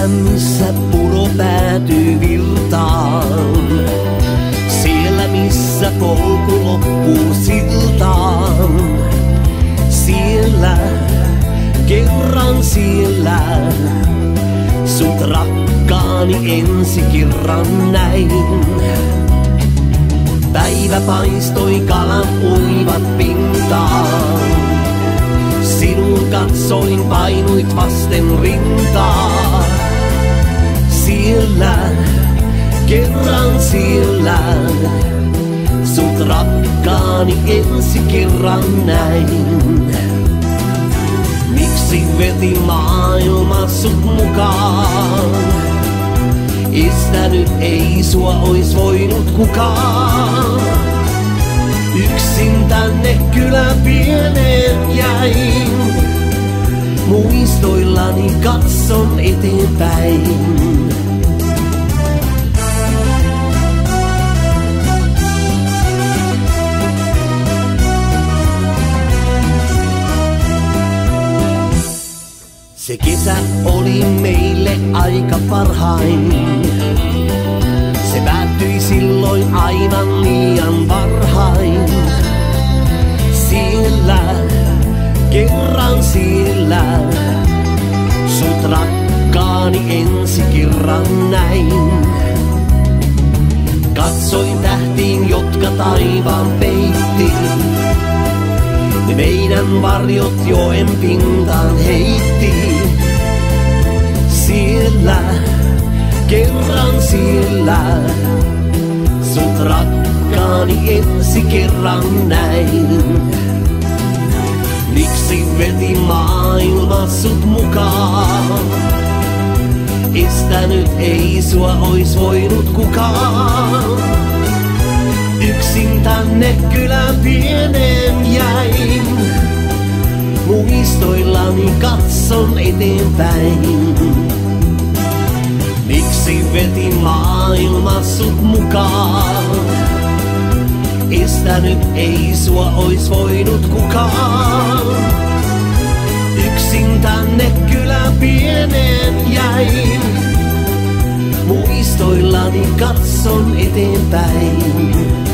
missä puro päätyy virtaan. Siellä missä polku loppuu siltaan. Siellä, kerran siellä, sut rakkaani ensi kerran näin. Päivä paistoi kalan uivat pintaan. Sinun katsoin painuit vasten rintaa. Siellä, kerran siellä, sut rakkaani ensi kerran näin. Miksi veti maailma sut mukaan? Estänyt ei sua ois voinut kukaan. Yksin tänne kylän pieneen jäin. Muistoillani katson eteenpäin. Se kesä oli meille aika parhain. Se päättyi silloin aivan liian varhain. Siellä, kerran siellä, sut rakkaani ensi kerran näin. Katsoin tähtiin, jotka taivaan peitti. Meidän varjot joen pintaan heitti. Siellä, kerran siellä, sut rakkaani ensi kerran näin. Miksi veti maailma sut mukaan? Estänyt ei sua ois voinut kukaan. Yksin tänne kylän pieneen jäin. Muistoillani katson eteenpäin. Miksi veti maailma sut mukaan? Estänyt ei sua ois voinut kukaan. Yksin tänne kylän pieneen jäin. Muistoillani katson eteenpäin.